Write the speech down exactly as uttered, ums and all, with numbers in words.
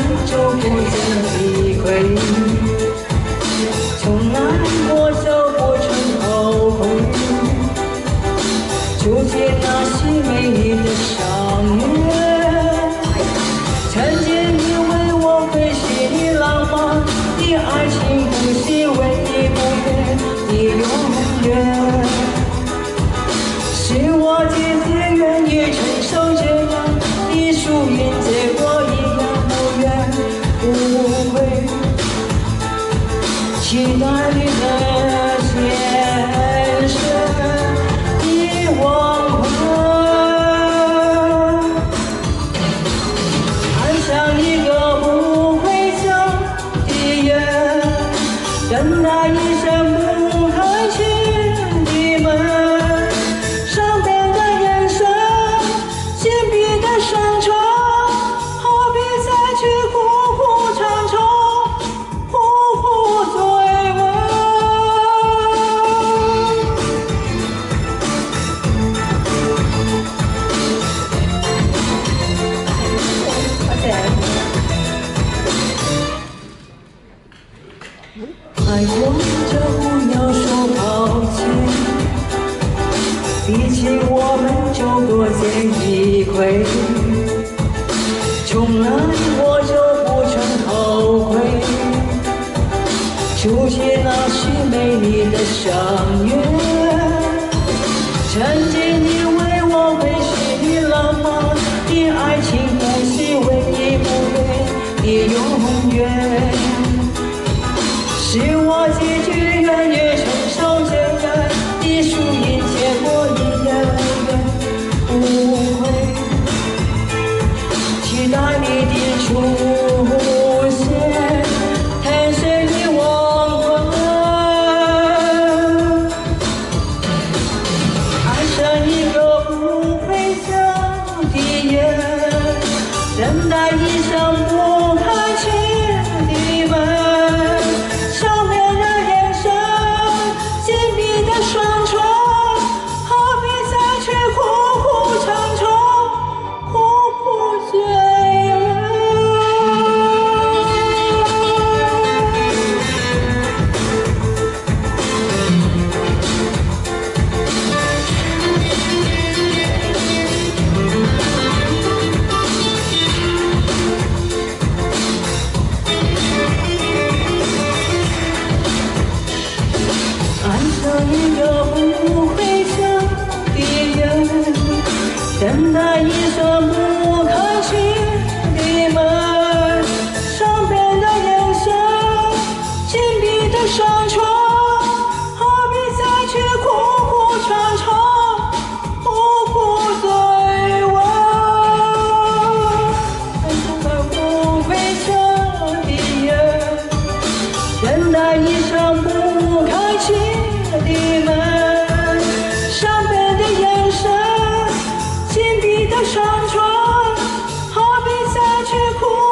就不曾理会，从来我就不曾后悔，初见那些美丽的相约，曾经以为我会是你浪漫的爱情，不是唯一不变的永远，是我自己愿意承受这样的输赢，结果一样不怨不悔，期待你的先生的黄昏，爱上一个不会走的人，等待一生不开启的门，上边的眼神，紧闭的双唇，何必再去苦苦长愁，苦苦追问。爱过就不要说抱歉，毕竟我们就多见一回，从来我就不曾后悔，初见那些美丽的相约，曾经以为我会是你浪漫的爱情，不是唯一不变的永远，是我自己愿意承受这样的输赢，结果一样不会，期待你的出现，探寻的黄昏，爱上一个不会走的人，等待一生不开启的门，上面的眼神，紧闭的双唇，何必再去苦苦长愁，苦苦追问。爱上一个不会走的人，等待一生不开启的门，上边的眼神，紧闭的双唇，何必再去苦苦长愁，苦苦追问。爱上个不会走的人，等待一生不开启的门，上边的眼神，紧闭的双唇，何必再去苦